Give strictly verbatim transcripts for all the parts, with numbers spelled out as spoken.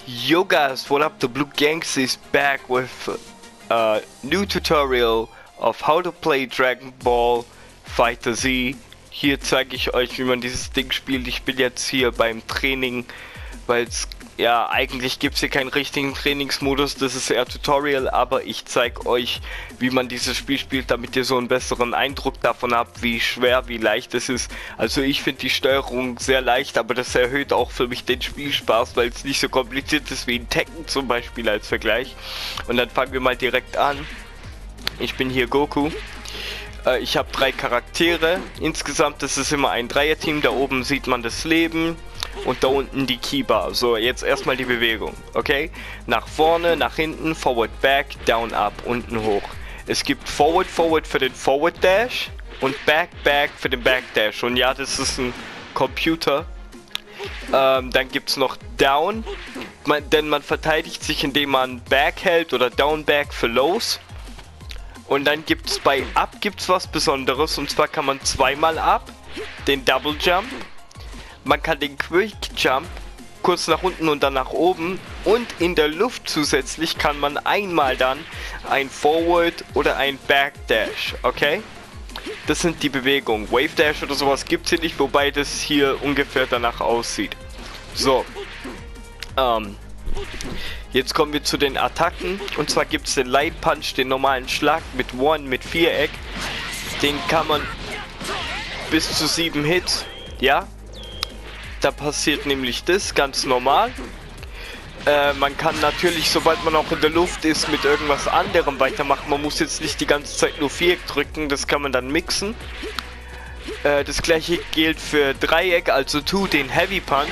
Yo guys, what up? The Blue Gangster is back with a new tutorial of how to play Dragon Ball Fighter Z. Hier zeige ich euch, wie man dieses Ding spielt. Ich bin jetzt hier beim Training, weil es, ja, eigentlich gibt es hier keinen richtigen Trainingsmodus, das ist eher Tutorial, aber ich zeige euch, wie man dieses Spiel spielt, damit ihr so einen besseren Eindruck davon habt, wie schwer, wie leicht es ist. Also ich finde die Steuerung sehr leicht, aber das erhöht auch für mich den Spielspaß, weil es nicht so kompliziert ist wie in Tekken zum Beispiel als Vergleich. Und dann fangen wir mal direkt an. Ich bin hier Goku. Äh, ich habe drei Charaktere. Insgesamt ist es immer ein Dreierteam. Da oben sieht man das Leben. Und da unten die Keybar. So, jetzt erstmal die Bewegung, okay? Nach vorne, nach hinten, forward, back, down, up, unten, hoch. Es gibt forward, forward für den Forward Dash und back, back für den Back Dash. Und ja, das ist ein Computer. Ähm, dann gibt es noch down, man, denn man verteidigt sich, indem man back hält oder down, back für Lows. Und dann gibt es bei up gibt's was Besonderes, und zwar kann man zweimal up, den Double Jump. Man kann den Quick Jump kurz nach unten und dann nach oben, und in der Luft zusätzlich kann man einmal dann ein Forward oder ein Back Dash, okay? Das sind die Bewegungen. Wave Dash oder sowas gibt es hier nicht, wobei das hier ungefähr danach aussieht. So, ähm, jetzt kommen wir zu den Attacken, und zwar gibt es den Light Punch, den normalen Schlag mit One, mit Viereck. Den kann man bis zu sieben Hits, ja? Da passiert nämlich das ganz normal. Äh, man kann natürlich, sobald man auch in der Luft ist, mit irgendwas anderem weitermachen. Man muss jetzt nicht die ganze Zeit nur Viereck drücken, das kann man dann mixen. Äh, das gleiche gilt für Dreieck, also Tu, den Heavy Punch.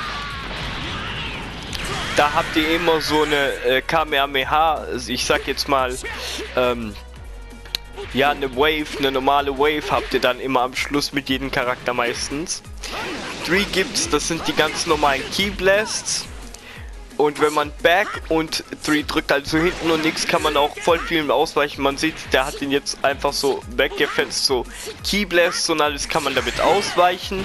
Da habt ihr immer so eine äh, Kamehameha, also ich sag jetzt mal, ähm, ja, eine Wave, eine normale Wave habt ihr dann immer am Schluss mit jedem Charakter meistens. drei gibt's, das sind die ganz normalen Key Blasts. Und wenn man Back und drei drückt, also hinten und nix, kann man auch voll viel ausweichen. Man sieht, der hat ihn jetzt einfach so weggefetzt, so Key Blasts und alles kann man damit ausweichen.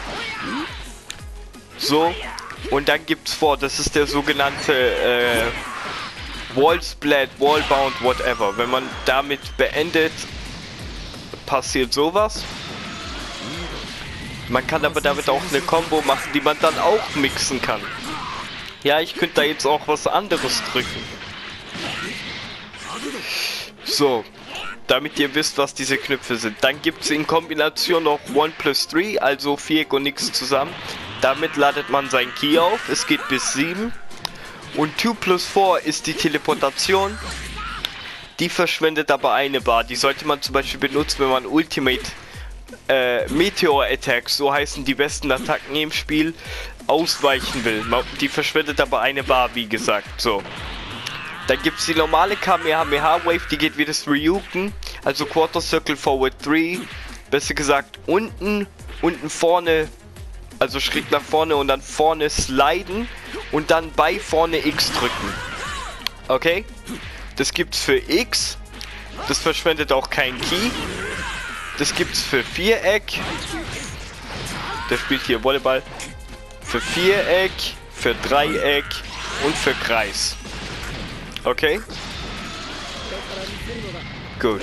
So, und dann gibt's vor, das ist der sogenannte äh, Wall Splat, Wallbound, whatever. Wenn man damit beendet, passiert sowas. Man kann aber damit auch eine Combo machen, die man dann auch mixen kann. Ja, ich könnte da jetzt auch was anderes drücken. So, damit ihr wisst, was diese Knöpfe sind. Dann gibt es in Kombination noch eins plus drei, also Viereck und nix zusammen. Damit ladet man sein Key auf, es geht bis sieben. Und zwei plus vier ist die Teleportation. Die verschwendet aber eine Bar. Die sollte man zum Beispiel benutzen, wenn man Ultimate äh, Meteor Attacks, so heißen die besten Attacken im Spiel, ausweichen will. Die verschwendet aber eine Bar, wie gesagt. So. Dann gibt es die normale Kamehameha Wave, die geht wie das Ryuken. Also Quarter Circle Forward drei. Besser gesagt unten, unten vorne, also schräg nach vorne und dann vorne sliden und dann bei vorne X drücken. Okay? Das gibt's für X. Das verschwendet auch kein Key. Das gibt's für Viereck. Der spielt hier Volleyball. Für Viereck, für Dreieck und für Kreis. Okay? Gut.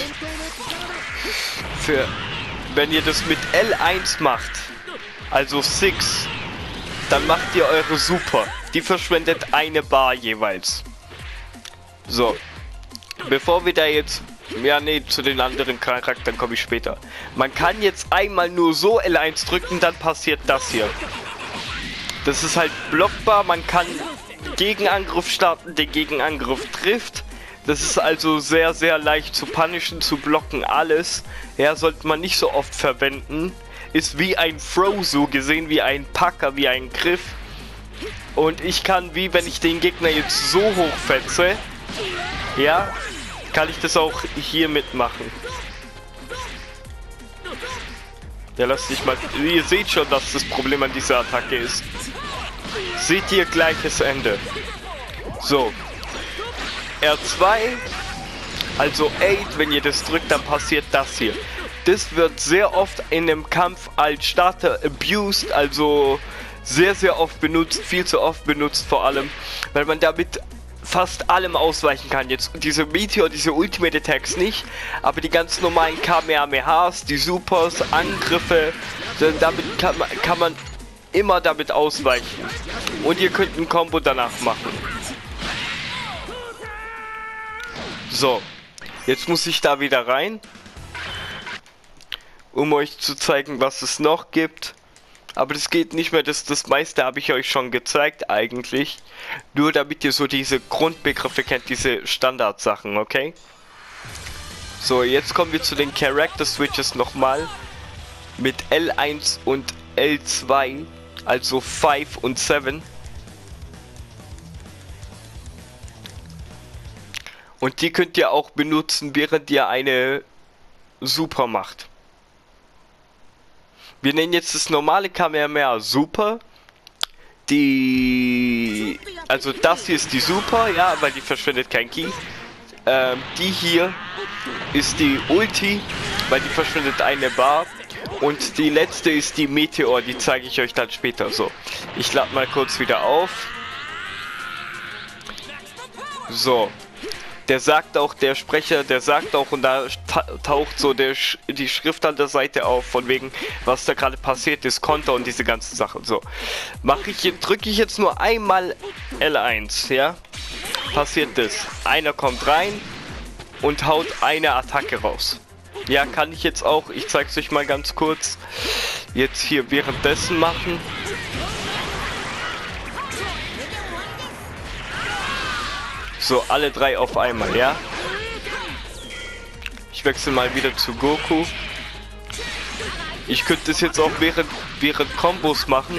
Für, wenn ihr das mit L eins macht, also sechs, dann macht ihr eure Super. Die verschwendet eine Bar jeweils. So. Bevor wir da jetzt... Ja, nee, zu den anderen Charakteren komme ich später. Man kann jetzt einmal nur so L eins drücken, dann passiert das hier. Das ist halt blockbar, man kann Gegenangriff starten, der Gegenangriff trifft. Das ist also sehr, sehr leicht zu punishen, zu blocken, alles. Ja, sollte man nicht so oft verwenden. Ist wie ein Throw, so gesehen, wie ein Packer, wie ein Griff. Und ich kann, wie wenn ich den Gegner jetzt so hoch fetze, ja, kann ich das auch hier mitmachen. Ja, lasst dich mal... Ihr seht schon, dass das Problem an dieser Attacke ist. Seht ihr gleiches Ende. So. R zwei. Also acht, wenn ihr das drückt, dann passiert das hier. Das wird sehr oft in dem Kampf als Starter abused, also sehr, sehr oft benutzt, viel zu oft benutzt vor allem, weil man damit fast allem ausweichen kann. Jetzt diese Meteor, diese Ultimate Attacks nicht, aber die ganz normalen Kamehamehas, die Supers, Angriffe, damit kann man, kann man immer damit ausweichen. Und ihr könnt ein Combo danach machen. So, jetzt muss ich da wieder rein, um euch zu zeigen, was es noch gibt. Aber das geht nicht mehr, das, das meiste habe ich euch schon gezeigt eigentlich. Nur damit ihr so diese Grundbegriffe kennt, diese Standardsachen, okay? So, jetzt kommen wir zu den Character Switches nochmal. Mit L eins und L zwei, also fünf und sieben. Und die könnt ihr auch benutzen, während ihr eine Super macht. Wir nennen jetzt das normale Kamehameha Super. Die... Also das hier ist die Super, ja, weil die verschwendet kein Ki. Ähm, die hier ist die Ulti, weil die verschwendet eine Bar. Und die letzte ist die Meteor, die zeige ich euch dann später. So, ich lade mal kurz wieder auf. So. Der sagt auch, der Sprecher, der sagt auch, und da taucht so der, die Schrift an der Seite auf, von wegen, was da gerade passiert ist, Konter und diese ganzen Sachen. So, mache ich, drücke ich jetzt nur einmal L eins, ja, passiert das. Einer kommt rein und haut eine Attacke raus. Ja, kann ich jetzt auch, ich zeige es euch mal ganz kurz, jetzt hier währenddessen machen. So, alle drei auf einmal, ja? Ich wechsle mal wieder zu Goku. Ich könnte das jetzt auch während, während Kombos machen.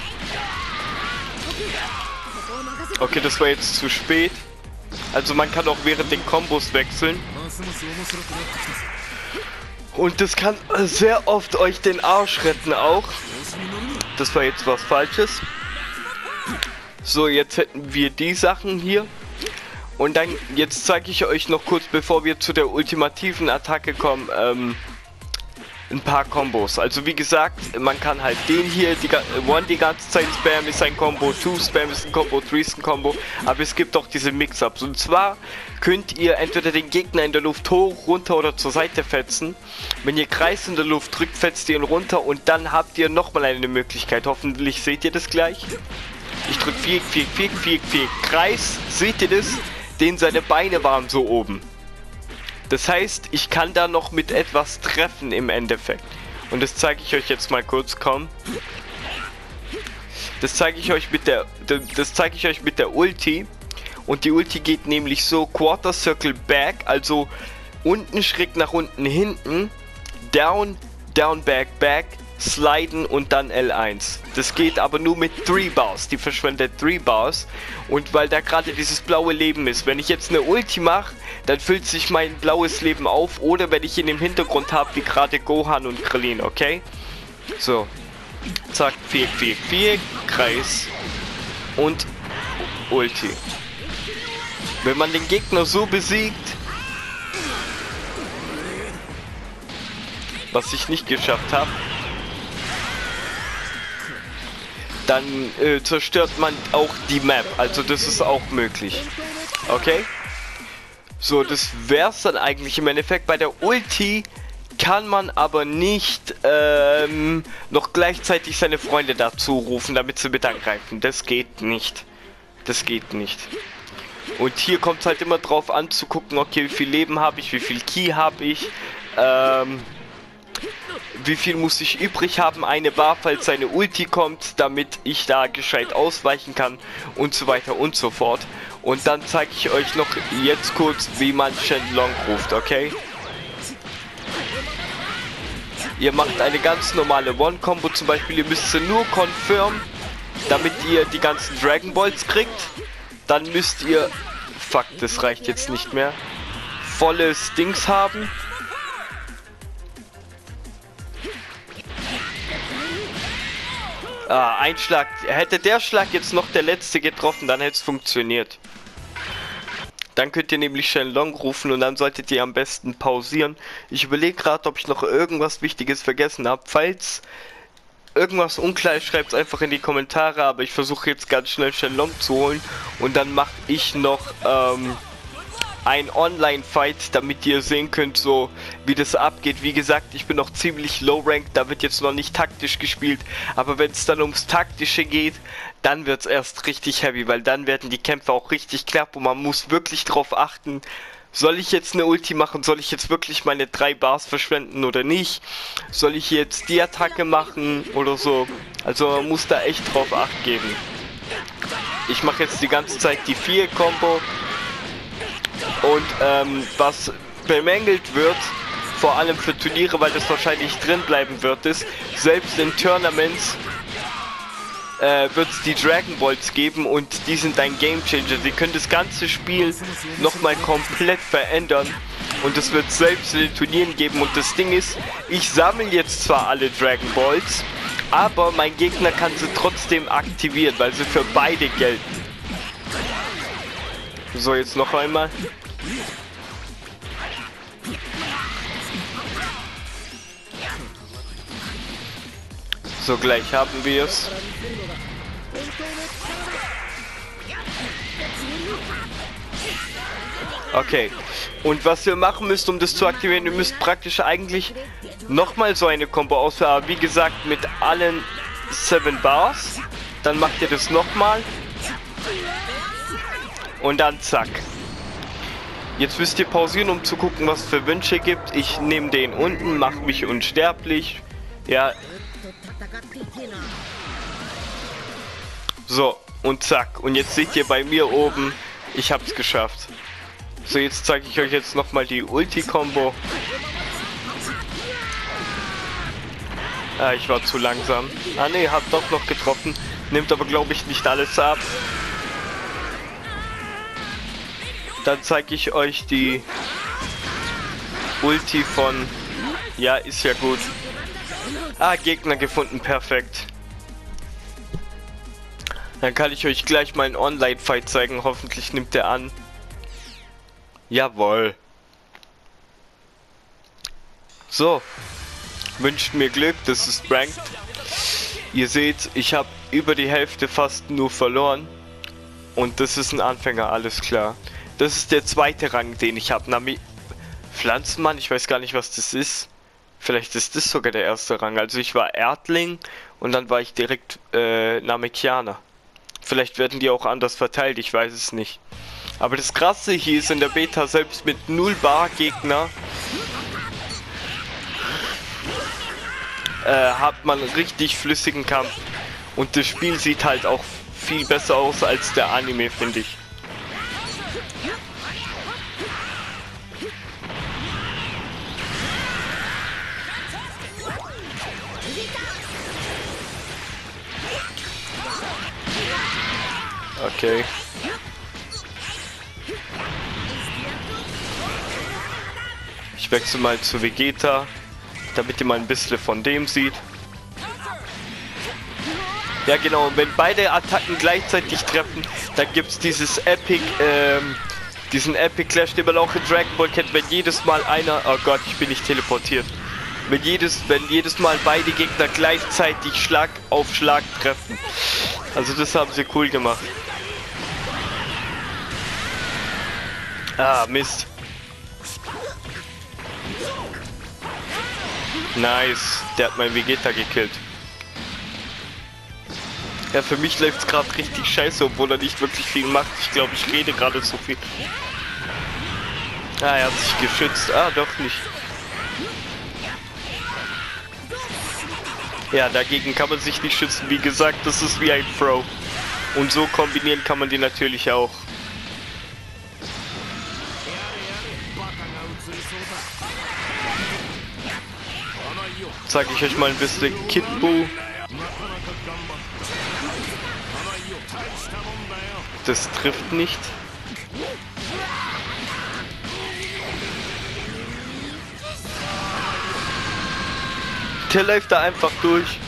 Okay, das war jetzt zu spät. Also man kann auch während den Kombos wechseln. Und das kann sehr oft euch den Arsch retten auch. Das war jetzt was Falsches. So, jetzt hätten wir die Sachen hier. Und dann, jetzt zeige ich euch noch kurz, bevor wir zu der ultimativen Attacke kommen, ähm, ein paar Kombos. Also wie gesagt, man kann halt den hier, die One die ganze Zeit spammen ist ein Combo, Two Spam ist ein Combo, Three ist ein Combo, aber es gibt auch diese Mix-Ups. Und zwar könnt ihr entweder den Gegner in der Luft hoch, runter oder zur Seite fetzen. Wenn ihr Kreis in der Luft drückt, fetzt ihr ihn runter und dann habt ihr nochmal eine Möglichkeit. Hoffentlich seht ihr das gleich. Ich drücke Viereck, Viereck, Viereck, Viereck, Viereck, Kreis, seht ihr das? Den seine Beine waren so oben. Das heißt, ich kann da noch mit etwas treffen im Endeffekt. Und das zeige ich euch jetzt mal kurz, komm. Das zeige ich euch mit der, das zeige ich euch mit der Ulti. Und die Ulti geht nämlich so Quarter Circle Back, also unten schräg nach unten hinten, down, down, back, back, sliden und dann L eins. Das geht aber nur mit drei Bars. Die verschwendet drei Bars. Und weil da gerade dieses blaue Leben ist. Wenn ich jetzt eine Ulti mache, dann füllt sich mein blaues Leben auf. Oder wenn ich ihn im Hintergrund habe, wie gerade Gohan und Krillin, okay? So. Zack, Viereck, Viereck, Viereck, Kreis und Ulti. Wenn man den Gegner so besiegt, was ich nicht geschafft habe, dann äh, zerstört man auch die Map. Also das ist auch möglich. Okay? So, das wär's dann eigentlich im Endeffekt. Bei der Ulti kann man aber nicht ähm, noch gleichzeitig seine Freunde dazu rufen, damit sie mit angreifen. Das geht nicht. Das geht nicht. Und hier kommt es halt immer drauf an zu gucken, okay, wie viel Leben habe ich, wie viel Ki habe ich, ähm... wie viel muss ich übrig haben, eine Bar, falls seine Ulti kommt, damit ich da gescheit ausweichen kann und so weiter und so fort. Und dann zeige ich euch noch jetzt kurz, wie man Shenlong ruft, okay? Ihr macht eine ganz normale One-Combo zum Beispiel, ihr müsst sie nur confirm, damit ihr die ganzen Dragon Balls kriegt. Dann müsst ihr, fuck, das reicht jetzt nicht mehr, volles Dings haben. Ah, ein Schlag. Hätte der Schlag jetzt noch der letzte getroffen, dann hätte es funktioniert. Dann könnt ihr nämlich Shenlong rufen und dann solltet ihr am besten pausieren. Ich überlege gerade, ob ich noch irgendwas Wichtiges vergessen habe. Falls irgendwas unklar ist, schreibt es einfach in die Kommentare, aber ich versuche jetzt ganz schnell Shenlong zu holen und dann mache ich noch ähm, ein Online-Fight, damit ihr sehen könnt, so wie das abgeht. Wie gesagt, ich bin noch ziemlich low-ranked, da wird jetzt noch nicht taktisch gespielt, aber wenn es dann ums Taktische geht, dann wird es erst richtig heavy, weil dann werden die Kämpfe auch richtig knapp und man muss wirklich drauf achten, soll ich jetzt eine Ulti machen, soll ich jetzt wirklich meine drei Bars verschwenden oder nicht, soll ich jetzt die Attacke machen oder so, also man muss da echt drauf acht geben. Ich mache jetzt die ganze Zeit die vier Combo. Und ähm, was bemängelt wird, vor allem für Turniere, weil das wahrscheinlich drin bleiben wird, ist, selbst in Tournaments äh, wird es die Dragon Balls geben und die sind ein Game Changer. Sie können das ganze Spiel nochmal komplett verändern und es wird selbst in den Turnieren geben. Und das Ding ist, ich sammle jetzt zwar alle Dragon Balls, aber mein Gegner kann sie trotzdem aktivieren, weil sie für beide gelten. So, jetzt noch einmal. So, gleich haben wir es. Okay. Und was ihr machen müsst, um das zu aktivieren, ihr müsst praktisch eigentlich nochmal so eine Combo ausführen. Aber wie gesagt, mit allen sieben Bars. Dann macht ihr das nochmal. Und dann zack. Jetzt müsst ihr pausieren, um zu gucken, was für Wünsche gibt. Ich nehme den unten, mache mich unsterblich. Ja. So, und zack. Und jetzt seht ihr bei mir oben, ich hab's geschafft. So, jetzt zeige ich euch jetzt nochmal die Ulti-Kombo. Ah, ich war zu langsam. Ah ne, hat doch noch getroffen. Nimmt aber, glaube ich, nicht alles ab. Dann zeige ich euch die Ulti von... Ja, ist ja gut. Ah, Gegner gefunden, perfekt. Dann kann ich euch gleich mal einen Online-Fight zeigen. Hoffentlich nimmt der an. Jawohl. So. Wünscht mir Glück, das ist Ranked. Ihr seht, ich habe über die Hälfte fast nur verloren. Und das ist ein Anfänger, alles klar. Das ist der zweite Rang, den ich habe. Nami Pflanzenmann, ich weiß gar nicht, was das ist. Vielleicht ist das sogar der erste Rang. Also ich war Erdling und dann war ich direkt äh, Namekianer. Vielleicht werden die auch anders verteilt, ich weiß es nicht. Aber das Krasse hier ist in der Beta, selbst mit null Bar Gegner äh, hat man richtig flüssigen Kampf. Und das Spiel sieht halt auch viel besser aus als der Anime, finde ich. Okay. Ich wechsle mal zu Vegeta, damit ihr mal ein bisschen von dem sieht. Ja genau, und wenn beide Attacken gleichzeitig treffen, dann gibt es dieses Epic, ähm, diesen Epic Clash, den man auch in Dragon Ball kennt, wenn jedes Mal einer, oh Gott, ich bin nicht teleportiert. Wenn jedes, wenn jedes Mal beide Gegner gleichzeitig Schlag auf Schlag treffen. Also das haben sie cool gemacht. Ah, Mist. Nice, der hat mein Vegeta gekillt. Ja, für mich läuft es gerade richtig scheiße, obwohl er nicht wirklich viel macht. Ich glaube, ich rede gerade zu viel. Ah, er hat sich geschützt. Ah, doch nicht. Ja, dagegen kann man sich nicht schützen. Wie gesagt, das ist wie ein Throw. Und so kombinieren kann man die natürlich auch. Zeige ich euch mal ein bisschen Kid Buu. Das trifft nicht. Der läuft da einfach durch.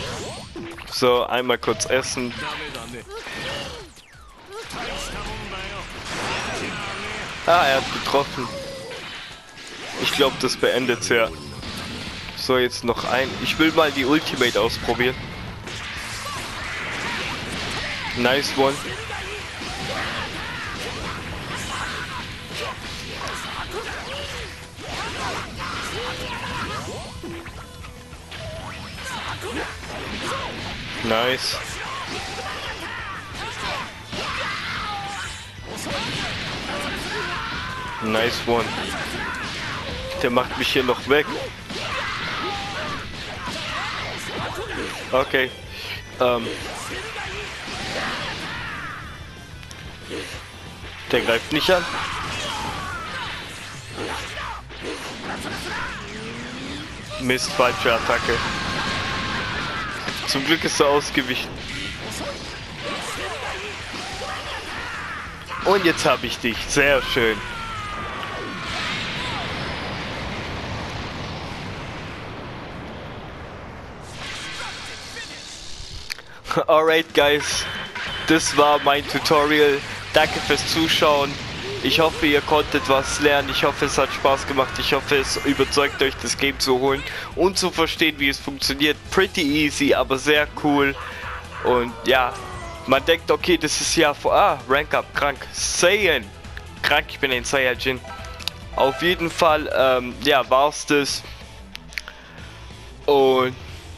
So, einmal kurz essen. Ah, er hat getroffen. Ich glaube, das beendet's ja. So, jetzt noch ein. Ich will mal die Ultimate ausprobieren. Nice one. Nice. Nice one. Der macht mich hier noch weg. Okay. Ähm. Der greift nicht an. Mist, falsche Attacke. Zum Glück ist er ausgewichen. Und jetzt habe ich dich. Sehr schön. Alright guys, das war mein Tutorial. Danke fürs Zuschauen. Ich hoffe, ihr konntet was lernen. Ich hoffe, es hat Spaß gemacht. Ich hoffe, es überzeugt euch, das Game zu holen und zu verstehen, wie es funktioniert. Pretty easy, aber sehr cool. Und ja, man denkt, okay, das ist ja vor... Ah, Rank Up, krank. Saiyan. Krank, ich bin ein Saiyajin. Auf jeden Fall, ähm, ja, war's das. Und...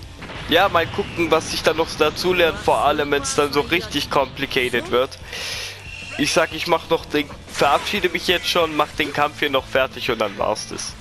ja, mal gucken, was ich dann noch dazu lerne, vor allem wenn es dann so richtig complicated wird. Ich sag, ich mach noch den, verabschiede mich jetzt schon, mach den Kampf hier noch fertig und dann war's das.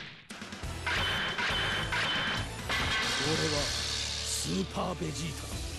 Super Vegeta